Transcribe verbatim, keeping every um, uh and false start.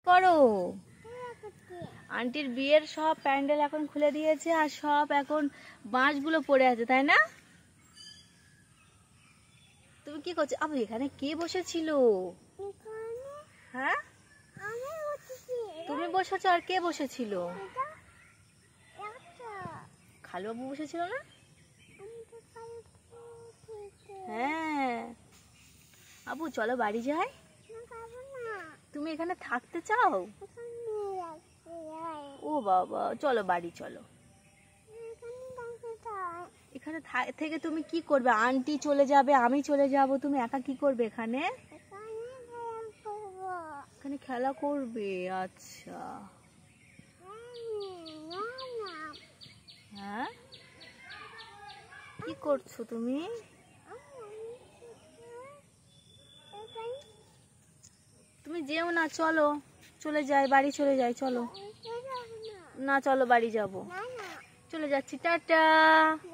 করো আন্টির বিয়ের সব প্যান্ডেল এখন খুলে দিয়েছে আর সব এখন বাঁশগুলো পড়ে আছে, তাই না? তুমি কি করছো? আবু এখানে কে বসেছিল? হ্যাঁ তুমি বসেছো, আর কে বসেছিল? খালু বাবু বসেছিল না? হ্যাঁ আবু চলো বাড়ি যাই। তুমি এখানে থাকতে চাও? ও বাবা, চলো বাড়ি চলো। এখানে থেকে তুমি কি করবে? আন্টি চলে যাবে, আমি চলে যাব, তুমি একা কি করবে এখানে? এখানে খেলা করবে? আচ্ছা হ্যাঁ কি করছো তুমি? তুমি যেও না, চলো চলে যাই, বাড়ি চলে যাই, চলো। না চলো বাড়ি যাব, চলে যাচ্ছি, টাটা।